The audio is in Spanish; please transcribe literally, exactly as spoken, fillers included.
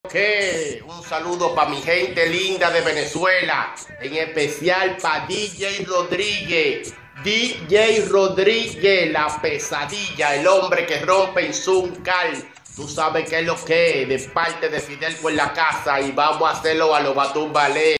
que? Un saludo para mi gente linda de Venezuela, en especial para D J Rodríguez. D J Rodríguez, la pesadilla, el hombre que rompe en Zuncal. Tú sabes qué es lo que es, de parte de Fidel por la casa, y vamos a hacerlo a los Batumbalé.